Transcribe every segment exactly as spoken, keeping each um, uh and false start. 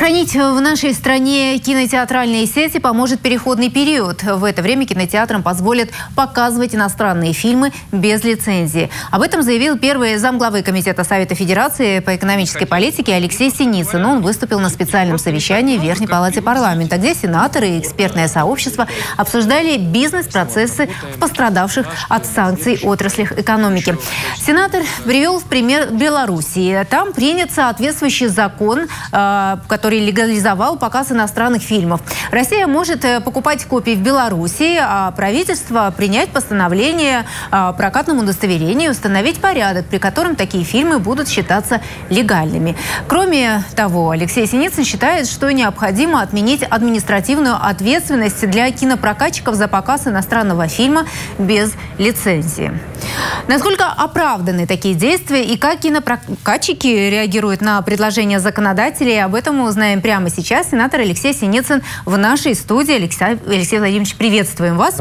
Сохранить в нашей стране кинотеатральные сети поможет переходный период. В это время кинотеатрам позволят показывать иностранные фильмы без лицензии. Об этом заявил первый замглавы Комитета Совета Федерации по экономической политике Алексей Синицын. Он выступил на специальном совещании в Верхней Палате парламента, где сенаторы и экспертное сообщество обсуждали бизнес-процессы в пострадавших от санкций отраслях экономики. Сенатор привел в пример Белоруссии. Там принят соответствующий закон, который легализовал показ иностранных фильмов. Россия может покупать копии в Беларуси, а правительство принять постановление о прокатном удостоверении и установить порядок, при котором такие фильмы будут считаться легальными. Кроме того, Алексей Синицын считает, что необходимо отменить административную ответственность для кинопрокатчиков за показ иностранного фильма без лицензии. Насколько оправданы такие действия и как кинопрокатчики реагируют на предложения законодателей, об этом мы узнаем прямо сейчас. Сенатор Алексей Синицын в нашей студии. Алексей, Алексей Владимирович, приветствуем вас.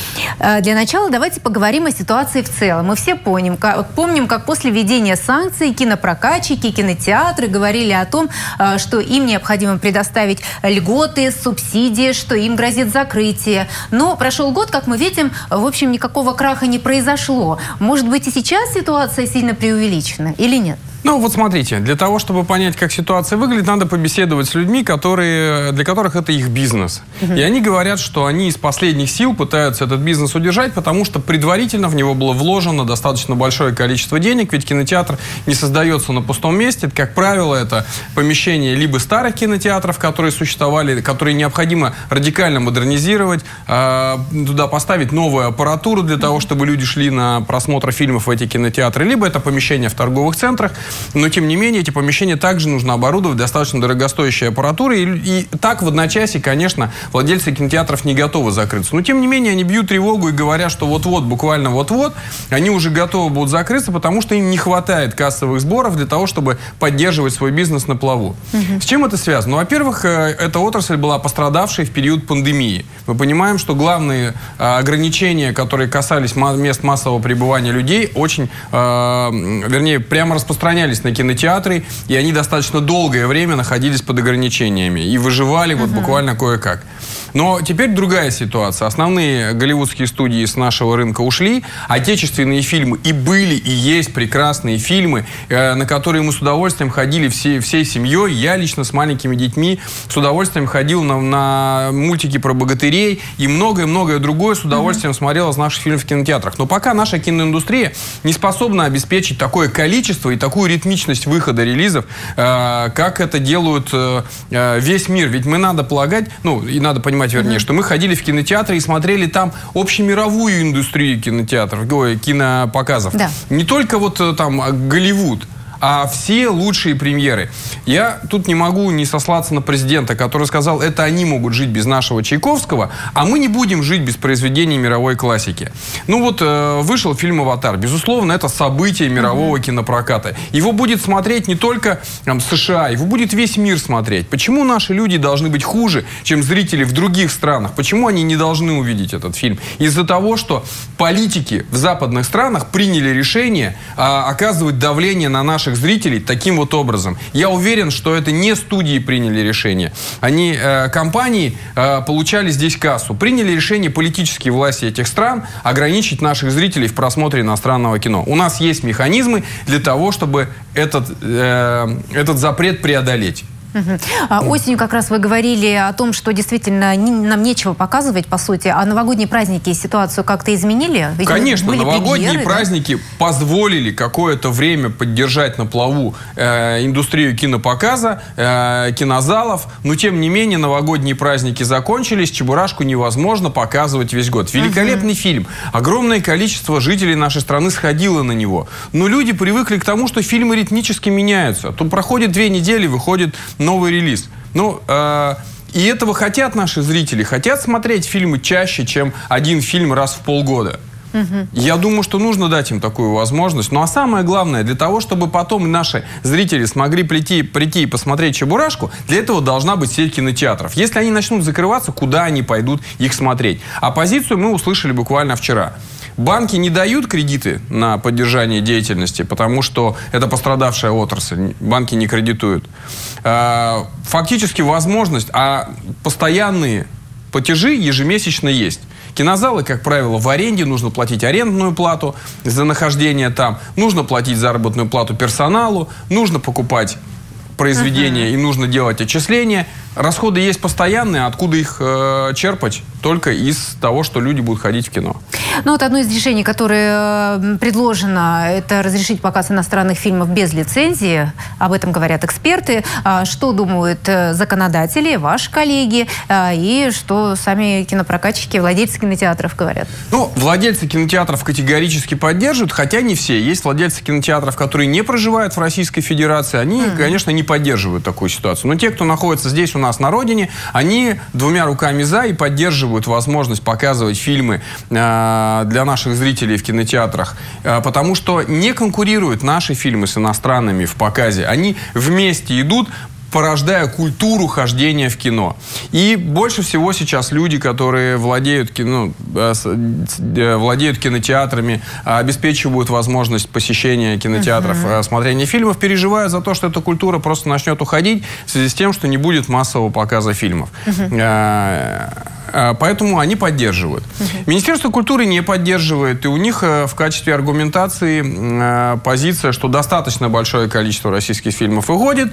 Для начала давайте поговорим о ситуации в целом. Мы все помним как, помним, как после введения санкций кинопрокатчики, кинотеатры говорили о том, что им необходимо предоставить льготы, субсидии, что им грозит закрытие. Но прошел год, как мы видим, в общем, никакого краха не произошло. Может быть, и сейчас ситуация сильно преувеличена или нет? Ну, вот смотрите, для того, чтобы понять, как ситуация выглядит, надо побеседовать с людьми, которые, для которых это их бизнес. Uh-huh. И они говорят, что они из последних сил пытаются этот бизнес удержать, потому что предварительно в него было вложено достаточно большое количество денег, ведь кинотеатр не создается на пустом месте. Как правило, это помещение либо старых кинотеатров, которые существовали, которые необходимо радикально модернизировать, э, туда поставить новую аппаратуру для того, чтобы люди шли на просмотр фильмов в эти кинотеатры, либо это помещение в торговых центрах. Но, тем не менее, эти помещения также нужно оборудовать достаточно дорогостоящей аппаратурой. И, и так в одночасье, конечно, владельцы кинотеатров не готовы закрыться. Но, тем не менее, они бьют тревогу и говорят, что вот-вот, буквально вот-вот, они уже готовы будут закрыться, потому что им не хватает кассовых сборов для того, чтобы поддерживать свой бизнес на плаву. Угу. С чем это связано? Ну, во-первых, эта отрасль была пострадавшей в период пандемии. Мы понимаем, что главные ограничения, которые касались мест массового пребывания людей, очень, вернее, прямо распространялись на кинотеатры, и они достаточно долгое время находились под ограничениями и выживали вот uh-huh. буквально кое-как. Но теперь другая ситуация. Основные голливудские студии с нашего рынка ушли. Отечественные фильмы и были, и есть прекрасные фильмы, э, на которые мы с удовольствием ходили всей, всей семьей. Я лично с маленькими детьми с удовольствием ходил на, на мультики про богатырей и многое-многое другое с удовольствием mm-hmm. смотрел из наших фильмов в кинотеатрах. Но пока наша киноиндустрия не способна обеспечить такое количество и такую ритмичность выхода релизов, э, как это делают э, весь мир. Ведь мы надо полагать, ну и надо понимать, вернее, mm-hmm. что мы ходили в кинотеатры и смотрели там общемировую индустрию кинотеатров, кинопоказов. Да. Не только вот там Голливуд, а все лучшие премьеры. Я тут не могу не сослаться на президента, который сказал, это они могут жить без нашего Чайковского, а мы не будем жить без произведений мировой классики. Ну вот, э, вышел фильм «Аватар». Безусловно, это событие мирового mm-hmm. кинопроката. Его будет смотреть не только там, США, его будет весь мир смотреть. Почему наши люди должны быть хуже, чем зрители в других странах? Почему они не должны увидеть этот фильм? Из-за того, что политики в западных странах приняли решение э, оказывать давление на наших зрителей таким вот образом. Я уверен, что это не студии приняли решение. Они, э, компании, э, получали здесь кассу. Приняли решение политические власти этих стран ограничить наших зрителей в просмотре иностранного кино. У нас есть механизмы для того, чтобы этот, э, этот запрет преодолеть. Угу. А осенью как раз вы говорили о том, что действительно не, нам нечего показывать, по сути. А новогодние праздники ситуацию как-то изменили? Ведь конечно, новогодние премьеры, праздники да? позволили какое-то время поддержать на плаву э, индустрию кинопоказа, э, кинозалов. Но, тем не менее, новогодние праздники закончились. Чебурашку невозможно показывать весь год. Великолепный угу. фильм. Огромное количество жителей нашей страны сходило на него. Но люди привыкли к тому, что фильмы ритмически меняются. То проходит две недели, выходит новый релиз. Ну, э, и этого хотят наши зрители. Хотят смотреть фильмы чаще, чем один фильм раз в полгода. Угу. Я думаю, что нужно дать им такую возможность. Ну, а самое главное, для того, чтобы потом наши зрители смогли прийти, прийти и посмотреть «Чебурашку», для этого должна быть сеть кинотеатров. Если они начнут закрываться, куда они пойдут их смотреть? А позицию мы услышали буквально вчера. Банки не дают кредиты на поддержание деятельности, потому что это пострадавшая отрасль. Банки не кредитуют. Фактически возможность, а постоянные платежи ежемесячно есть. Кинозалы, как правило, в аренде, нужно платить арендную плату за нахождение там, нужно платить заработную плату персоналу, нужно покупать произведения uh-huh. и нужно делать отчисления. Расходы есть постоянные, откуда их э, черпать? Только из того, что люди будут ходить в кино. Ну вот одно из решений, которое предложено, это разрешить показ иностранных фильмов без лицензии. Об этом говорят эксперты. Что думают законодатели, ваши коллеги, и что сами кинопрокатчики, владельцы кинотеатров говорят? Ну, владельцы кинотеатров категорически поддерживают, хотя не все. Есть владельцы кинотеатров, которые не проживают в Российской Федерации. Они, mm-hmm. конечно, не поддерживают такую ситуацию. Но те, кто находится здесь у нас на родине, они двумя руками за и поддерживают возможность показывать фильмы э, для наших зрителей в кинотеатрах, э, потому что не конкурируют наши фильмы с иностранными в показе. Они вместе идут, порождая культуру хождения в кино. И больше всего сейчас люди, которые владеют, кино, владеют кинотеатрами, обеспечивают возможность посещения кинотеатров, uh-huh. смотрения фильмов, переживают за то, что эта культура просто начнет уходить в связи с тем, что не будет массового показа фильмов. Uh-huh. Поэтому они поддерживают. Uh-huh. Министерство культуры не поддерживает, и у них в качестве аргументации позиция, что достаточно большое количество российских фильмов выходит,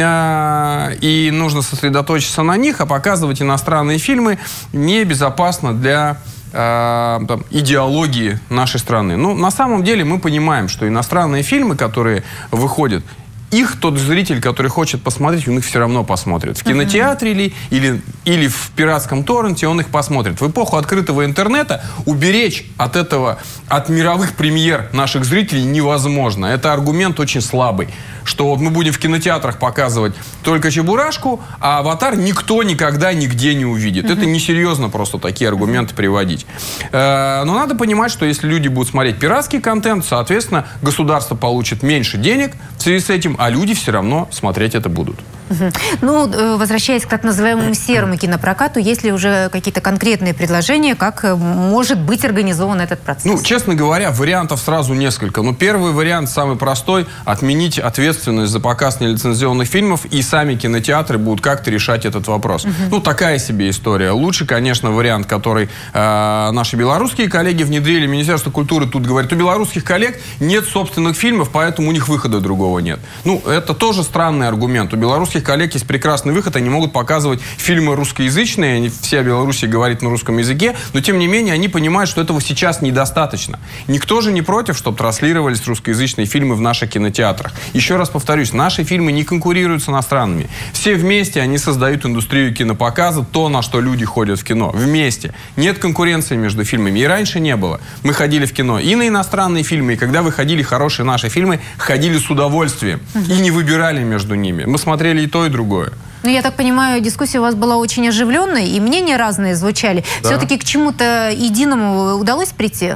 и нужно сосредоточиться на них, а показывать иностранные фильмы небезопасно для э, там, идеологии нашей страны. Ну, на самом деле мы понимаем, что иностранные фильмы, которые выходят, их тот зритель, который хочет посмотреть, он их все равно посмотрит. В кинотеатре или, или, или в пиратском торренте он их посмотрит. В эпоху открытого интернета уберечь от этого, от мировых премьер наших зрителей невозможно. Это аргумент очень слабый. Что вот мы будем в кинотеатрах показывать только Чебурашку, а «Аватар» никто никогда нигде не увидит. Mm-hmm. Это несерьезно просто такие аргументы приводить. Э, но надо понимать, что если люди будут смотреть пиратский контент, соответственно, государство получит меньше денег в связи с этим, а люди все равно смотреть это будут. Угу. Ну, возвращаясь к так называемому серому кинопрокату, есть ли уже какие-то конкретные предложения, как может быть организован этот процесс? Ну, честно говоря, вариантов сразу несколько. Но первый вариант, самый простой, отменить ответственность за показ нелицензионных фильмов, и сами кинотеатры будут как-то решать этот вопрос. Угу. Ну, такая себе история. Лучше, конечно, вариант, который э, наши белорусские коллеги внедрили. Министерство культуры тут говорит, у белорусских коллег нет собственных фильмов, поэтому у них выхода другого нет. Ну, это тоже странный аргумент. У белорусских коллег есть прекрасный выход, они могут показывать фильмы русскоязычные, они, вся Белоруссия говорит на русском языке, но тем не менее они понимают, что этого сейчас недостаточно. Никто же не против, чтобы транслировались русскоязычные фильмы в наших кинотеатрах. Еще раз повторюсь, наши фильмы не конкурируют с иностранными. Все вместе они создают индустрию кинопоказа, то, на что люди ходят в кино. Вместе. Нет конкуренции между фильмами. И раньше не было. Мы ходили в кино и на иностранные фильмы, и когда выходили хорошие наши фильмы, ходили с удовольствием. И не выбирали между ними. Мы смотрели и то, и другое. Ну, я так понимаю, дискуссия у вас была очень оживленной, и мнения разные звучали. Да. Все-таки к чему-то единому удалось прийти?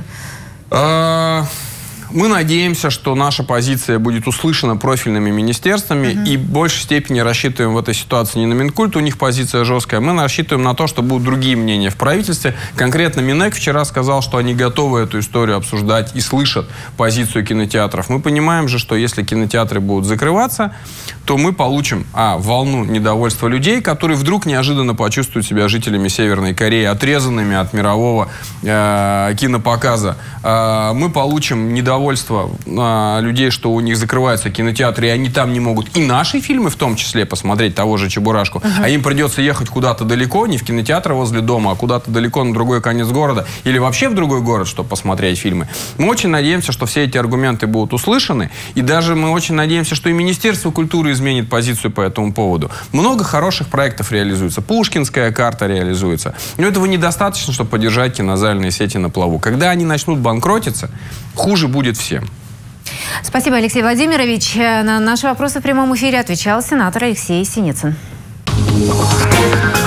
А... Мы надеемся, что наша позиция будет услышана профильными министерствами, uh-huh. и в большей степени рассчитываем в этой ситуации не на Минкульт, у них позиция жесткая, мы рассчитываем на то, что будут другие мнения в правительстве. Конкретно Минэк вчера сказал, что они готовы эту историю обсуждать и слышат позицию кинотеатров. Мы понимаем же, что если кинотеатры будут закрываться, то мы получим, а, волну недовольства людей, которые вдруг неожиданно почувствуют себя жителями Северной Кореи, отрезанными от мирового э, кинопоказа. Э, мы получим недовольство а, людей, что у них закрываются кинотеатры, и они там не могут и наши фильмы в том числе посмотреть, того же Чебурашку, uh-huh. а им придется ехать куда-то далеко, не в кинотеатр возле дома, а куда-то далеко на другой конец города, или вообще в другой город, чтобы посмотреть фильмы. Мы очень надеемся, что все эти аргументы будут услышаны, и даже мы очень надеемся, что и Министерство культуры изменит позицию по этому поводу. Много хороших проектов реализуется, Пушкинская карта реализуется, но этого недостаточно, чтобы поддержать кинозальные сети на плаву. Когда они начнут банкротиться, хуже будет всем. Спасибо, Алексей Владимирович. На наши вопросы в прямом эфире отвечал сенатор Алексей Синицын.